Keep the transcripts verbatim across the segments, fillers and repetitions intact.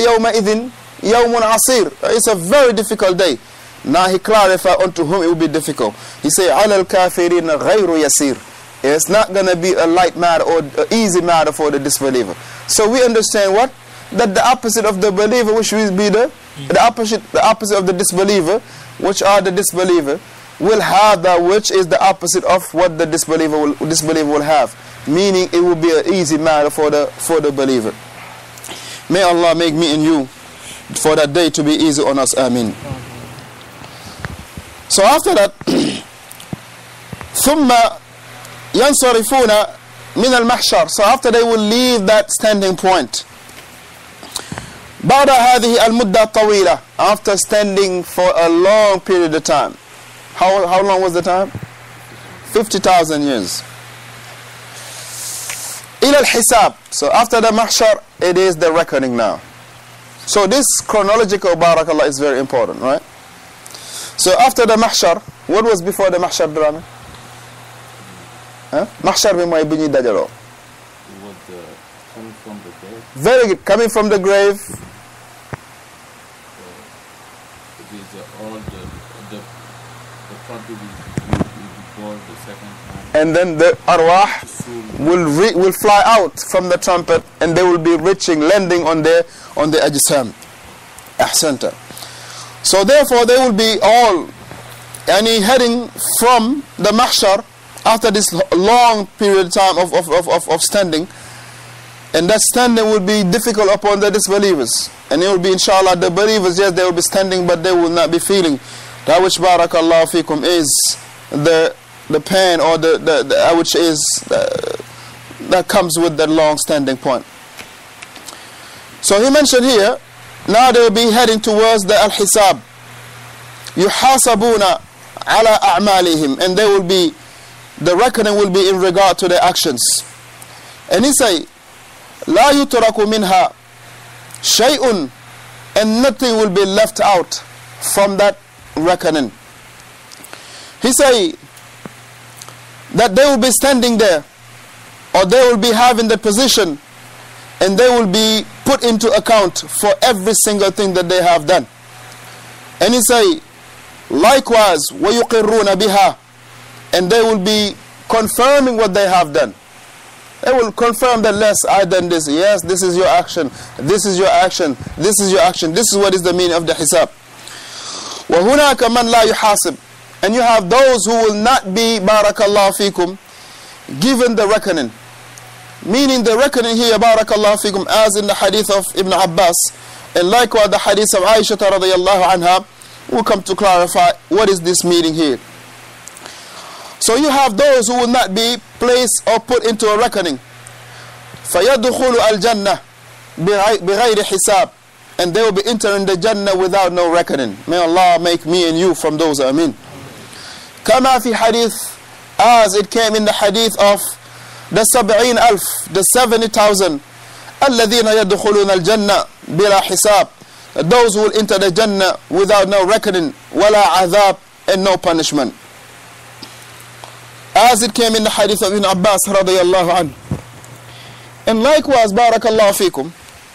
يَوْمَئِذٍ يَوْمٌ عَصِيرٌ. It's a very difficult day. Now he clarified unto whom it will be difficult. He said, عَلَى الْكَافِرِينَ غَيْرُ يَسِيرٌ. It's not going to be a light matter or an easy matter for the disbeliever. So we understand what? That the opposite of the believer, which will be the, the, opposite, the opposite of the disbeliever, which are the disbeliever, will have that which is the opposite of what the disbeliever will, disbeliever will have. Meaning it will be an easy matter for the, for the believer. May Allah make me and you for that day to be easy on us. Ameen. So after that, ثُمَّ يَنْصَرِفُونَ مِنَ الْمَحْشَرِ. So after they will leave that standing point. بَعْدَ هَذِهِ الْمُدَّةِ الطَّوِيلَةِ. After standing for a long period of time. How, how long was the time? fifty thousand years. إِلَى الْحِسَابِ. So after the mahshar, it is the reckoning now. So this chronological barakallah is very important, right? So after the mahshar, what was before the mahshar drama? Huh? Mahshar bi moy biñuy dajalo. Was uh, coming from the grave. Very good. Coming from the grave. Uh, it is uh, all the the the trumpet will be born the second time. And then the arwah will re will fly out from the trumpet, and they will be reaching, landing on their on the ajsam. Ahsanta. So therefore they will be all any heading from the mahshar after this long period of time of, of, of, of standing. And that standing will be difficult upon the disbelievers. And it will be inshallah the believers, yes, they will be standing, but they will not be feeling that which barakallahu fikum is the the pain or the, the, the which is uh, that comes with that long standing point. So he mentioned here, now they will be heading towards the al-hisab. يُحَاسَبُونَ عَلَىٰ أَعْمَالِهِمْ. And they will be, the reckoning will be in regard to their actions. And he say, لَا يُتْرَكُ مِنْهَا شَيْءٌ. And nothing will be left out from that reckoning. He say that they will be standing there, or they will be having the position, and they will be put into account for every single thing that they have done. And he say, likewise, وَيُقِرُّونَ بِهَا. And they will be confirming what they have done. They will confirm that, yes, I done this. Yes, this is your action. This is your action. This is your action. This is what is the meaning of the hisab. وَهُنَاكَ مَنْ لَا يُحَاسِبْ. And you have those who will not be, barakallahu fikum, given the reckoning. Meaning the reckoning here, barakallahu fikum, as in the hadith of Ibn Abbas, and likewise the hadith of Aisha radiyallahu anha, will come to clarify what is this meaning here. So you have those who will not be placed or put into a reckoning. فَيَدْخُلُ الْجَنَّةِ بِغَيْرِ حِسَابٍ. And they will be entering the Jannah without no reckoning. May Allah make me and you from those. Ameen. كما في حديث, as it came in the hadith of the سبعين ألف, the seventy thousand, الذين يدخلون الجنة بلا حساب. Those who will enter the Jannah without no reckoning, ولا عذاب, and no punishment. As it came in the hadith of Ibn Abbas radiyallahu anhu. And likewise, barakallahu fikum,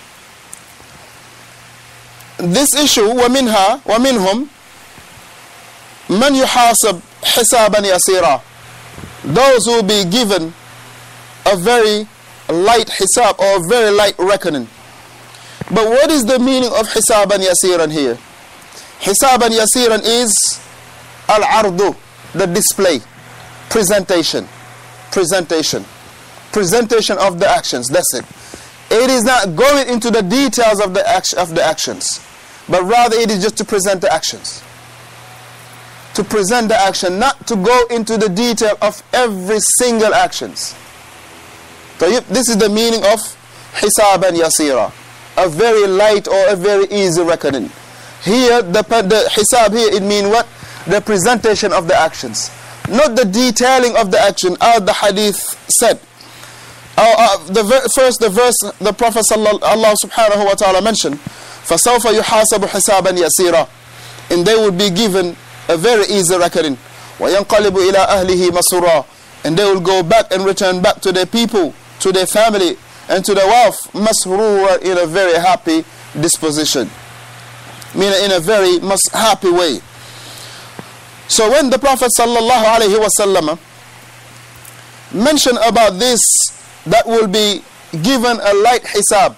this issue, ومنها ومنهم من يحاسب حسابا يسيرا. Those who will be given a very light hisab, or a very light reckoning. But what is the meaning of hisaban yasiran here? Hisaban yasiran is al-ardu, the display, presentation, presentation, presentation of the actions. That's it. It is not going into the details of the action of the actions, but rather it is just to present the actions. To present the action, not to go into the detail of every single actions. So this is the meaning of hisaban yasira, a very light or a very easy reckoning. Here, the, the hisab here, it means what? The presentation of the actions, not the detailing of the action, as the hadith said. Uh, uh, the ver first, the verse the Prophet sallallahu Allah subhanahu wa ta'ala mentioned, فَسَوْفَ يُحَاسَبُ حِسَابًا يَسِيرًا. And they will be given a very easy reckoning. وَيَنْقَلِبُ إِلَىٰ أَهْلِهِ مَسْرُورًا. And they will go back and return back to their people, to their family, and to their wealth, masrura, in a very happy, disposition, meaning in a very most happy way. So when the Prophet sallallahu alaihi wasallam mentioned about this, that will be given a light hisab,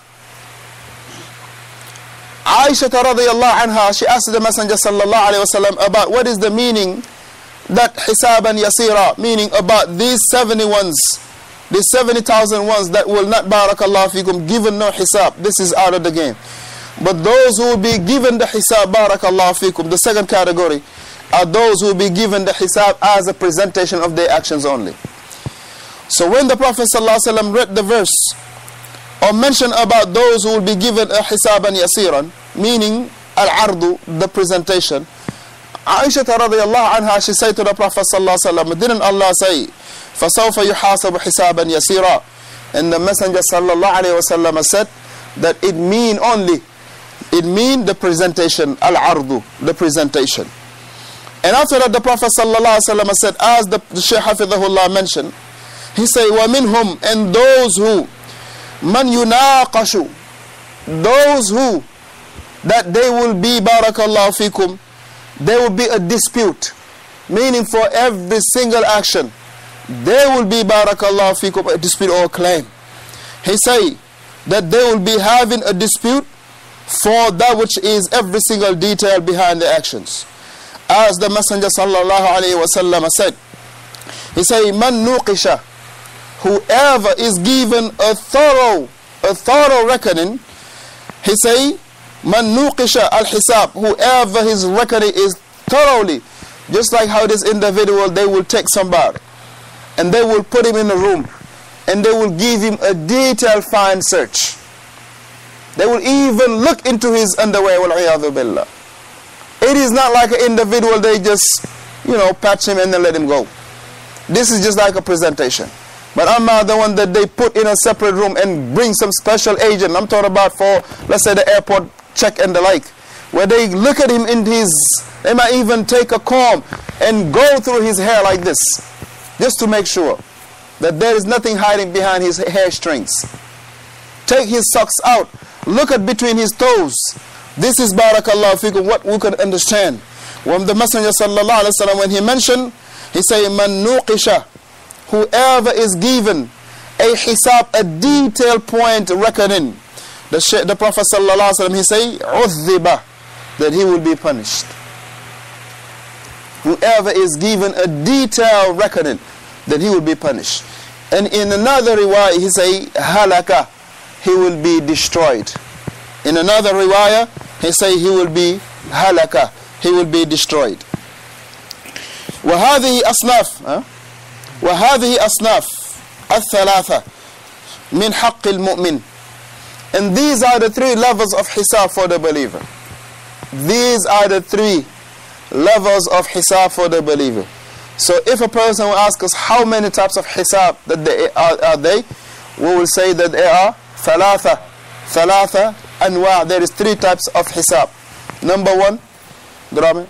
Aisha radiyallahu anha, she asked the Messenger sallallahu alaihi wasallam about what is the meaning that hisaban yasira, meaning about these seventy ones, these seventy thousand ones that will not, barakallahu fikum, given no hisab. This is out of the game. But those who will be given the hisab, barakallahu fikum, the second category, are those who will be given the hisab as a presentation of their actions only. So when the Prophet ﷺ read the verse or mentioned about those who will be given a hisaban yasiran, meaning al-ardu, the presentation, Aisha radiyallahu anha, she said to the Prophet ﷺ, didn't Allah say, فَسَوْفَ يُحَاسَبُ حِسَابًا يَسِيرًا? And the Messenger sallallahu alayhi wasallam said that it mean only, it mean the presentation, al-ardu, the presentation. And after that, the Prophet ﷺ said, as the, the Shaykh Hafidhahullah mentioned, he said, وَمِنْهُمْ, and those who, مَنْ يُنَاقَشُ, those who, that they will be, barakallahu fikum, there will be a dispute, meaning for every single action, there will be, barakallahu fikum, a dispute or claim. He say that they will be having a dispute for that which is every single detail behind the actions. As the Messenger sallallahu alayhi wasallam said, he say, man nuqisha, whoever is given a thorough, a thorough reckoning, he say, man nuqisha al-hisab, whoever his reckoning is thoroughly, just like how this individual, they will take somebody, and they will put him in a room, and they will give him a detailed fine search. They will even look into his underwear, wal-'iyadhu billah. It is not like an individual, they just, you know, patch him and then let him go. This is just like a presentation. But I'm not the one that they put in a separate room and bring some special agent. I'm talking about for, let's say, the airport check and the like, where they look at him in his, they might even take a comb and go through his hair like this, just to make sure that there is nothing hiding behind his hair strings. Take his socks out, look at between his toes. This is, barakallahu fikum, what we can understand. When the Messenger sallallahu alaihi wasallam, when he mentioned, he said, man nuqisha, whoever is given a hisab, a detailed point reckoning, the, the Prophet sallallahu alaihi wasallam, he say, udhiba, that he will be punished. Whoever is given a detailed reckoning, that he will be punished. And in another riwayah, he say, halaka, he will be destroyed. In another riwayah, he say he will be halaka, he will be destroyed. وهذه أصناف وهذه أصناف الثلاثة من حق المؤمن. And these are the three levels of hisab for the believer. These are the three levels of hisab for the believer. So if a person will ask us how many types of hisab that they are, are they, we will say that there are ثلاثة ثلاثة أنواع. There is three types of hisab. Number one, Drame.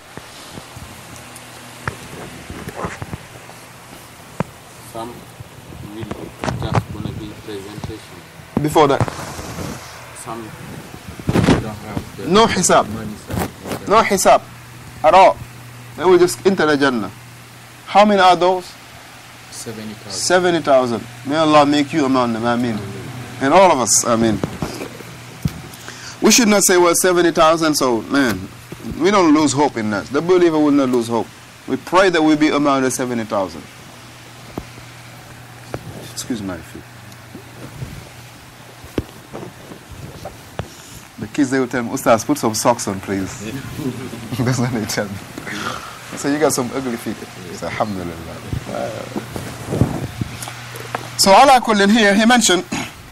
Some will just gonna be presentation. Before that, Some don't have the no hisab, money side. no hisab at all. They will just enter the Jannah. How many are those? seventy thousand. seventy thousand. May Allah make you among them, Ameen. And all of us, Ameen. We should not say, well, seventy thousand, so, man, we don't lose hope in that. The believer will not lose hope. We pray that we be among the seventy thousand. Excuse my feet. The kids, they will tell me, Ustaz, put some socks on, please. That's what they tell me. So you got some ugly feet. So, alhamdulillah. So, ala kullin here, he mentioned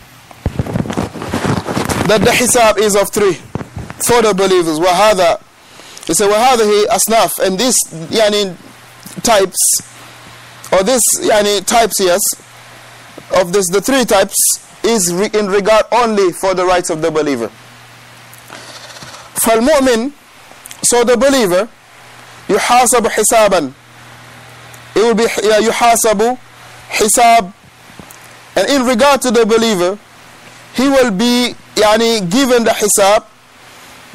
that the hisab is of three for the believers. وَهَذَا, he said, وَهَذَهِ أَصْنَافِ, and these yani, types, or this yani, types, yes, of this, the three types, is re in regard only for the rights of the believer. فَالْمُؤْمِن, so the believer, يُحَاسَبُ حِسَابًا, it will be يُحَاسَبُ حِسَاب, and in regard to the believer, he will be yani, given the hisab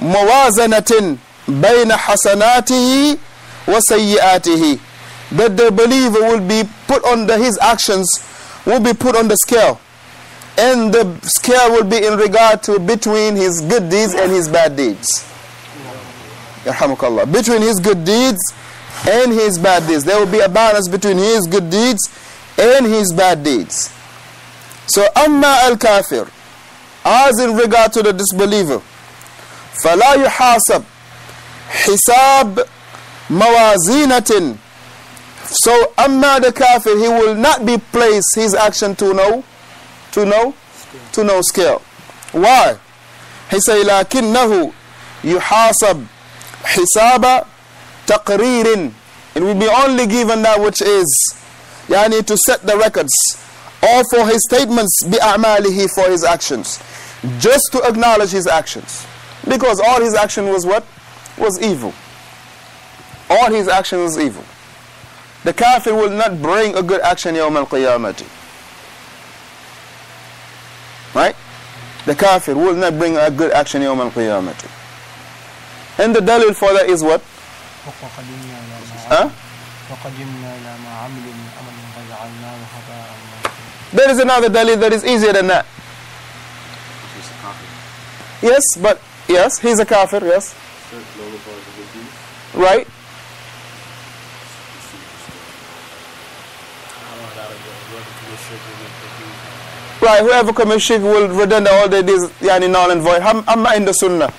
موازنة بين حسناته وسيئاته, that the believer will be put on the, his actions will be put on the scale, and the scale will be in regard to between his good deeds and his bad deeds. Yarhamukallah. Between his good deeds and his bad deeds, there will be a balance between his good deeds and his bad deeds. So amma al-kafir, as in regard to the disbeliever, فَلَا يُحَاسَبْ حِسَابْ مَوَازِينَةٍ. So amma the kafir, he will not be placed his action to no, to no, to no scale. Why? He say لَكِنَّهُ يُحَاسَبْ حِسَابَ تَقْرِيرٍ. It will be only given that which is, yani to set the records, or for his statements, بِأَعْمَالِهِ, for his actions, just to acknowledge his actions, because all his action was what? Was evil. All his action was evil. The kafir will not bring a good action yawm al-qiyamati. Right? The kafir will not bring a good action yawm al-qiyamati. And the dalil for that is what? Huh? There is another dalil that is easier than that. Yes, but yes, he's a kafir, yes. Right? Right, whoever commits shirk will redundant all the days, yani null and void. Amma in the sunnah.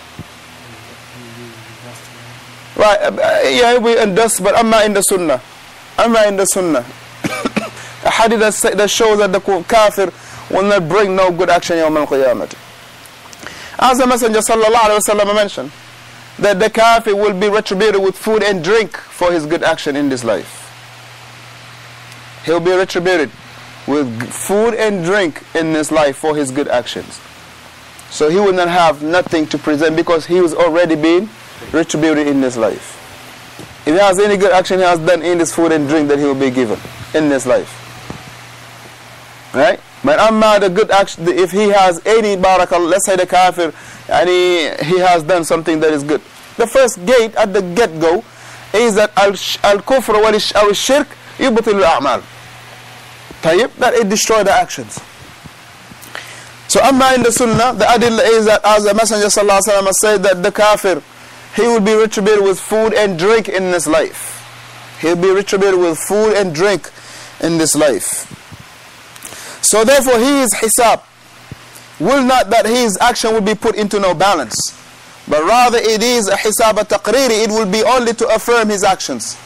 Right, uh, yeah, we in dust, but amma in the sunnah. Amma in the sunnah. A hadith that, that shows that the kafir will not bring no good action yawm al-qiyamah. As the Messenger sallallahu alaihi wasallam mentioned, that the kafir will be retributed with food and drink for his good action in this life. He'll be retributed with food and drink in this life for his good actions. So he will not have nothing to present, because he was already being retributed in this life. If he has any good action he has done in this food and drink, that he will be given in this life. Right? But amma the good action, if he has any barakah, let's say the kafir, and he, he has done something that is good. The first gate at the get-go is that al-kufr wal-shirk yubtilu al-a'mal. Tayyib, that it destroy the actions. So amma in the sunnah, the adil is that, as the Messenger sallallahu alaihi wasallam said, that the kafir, he will be retributed with food and drink in this life. He will be retributed with food and drink in this life. So therefore his hisab will not that his action will be put into no balance, but rather it is a hisab taqriri, it will be only to affirm his actions.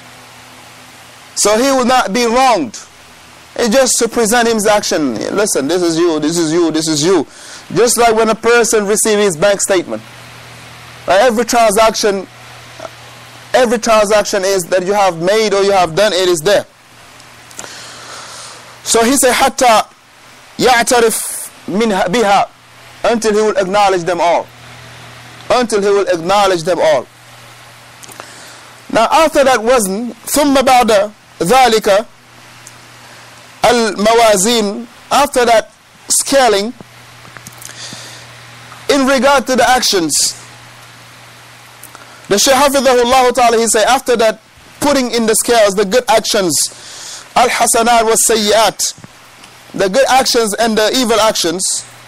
So he will not be wronged. It's just to present his action. Listen, this is you, this is you, this is you. Just like when a person receives his bank statement. Like every transaction, every transaction is that you have made or you have done, it is there. So he said, حَتَّى يَعْتَرِفْ مِنْهَا بِهَا, until he will acknowledge them all. Until he will acknowledge them all. Now after that wazn, ثُمَّ بَعْدَ ذَلِكَ al-mawazin, after that scaling, in regard to the actions, the Shaykh Hafidhahullah Ta'ala, he say, after that putting in the scales the good actions, al-hasanat wa sayyat, the good actions and the evil actions,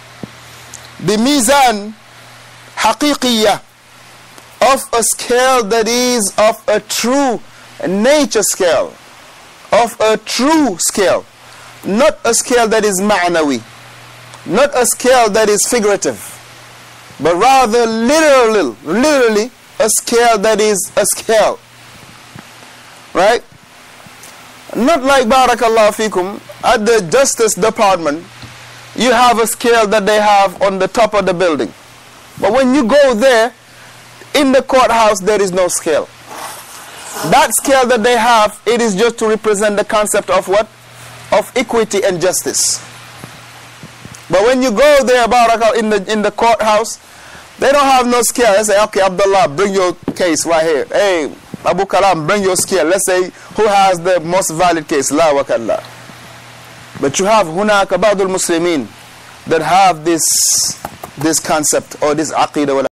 bimizan haqiqiyah, of a scale that is of a true nature scale, of a true scale, not a scale that is ma'nawi, not a scale that is figurative, but rather literally, literally a scale that is a scale. Right? Not like barakallahu fikum, at the Justice Department, you have a scale that they have on the top of the building. But when you go there, in the courthouse, there is no scale. That scale that they have, it is just to represent the concept of what? Of equity and justice. But when you go there, barakallah, in the in the courthouse, they don't have no scale. They say, okay, Abdullah, bring your case right here. Hey, Abu Kalam, bring your scale. Let's say who has the most valid case. La wa kallah. But you have hunaka ba'dul muslimin that have this this concept or this aqidah.